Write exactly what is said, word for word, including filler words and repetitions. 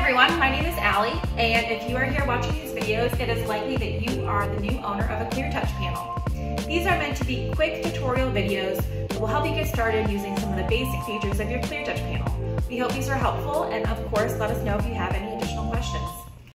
everyone, my name is Allie, and if you are here watching these videos, it is likely that you are the new owner of a ClearTouch panel. These are meant to be quick tutorial videos that will help you get started using some of the basic features of your ClearTouch panel. We hope these are helpful, and of course, let us know if you have any additional questions.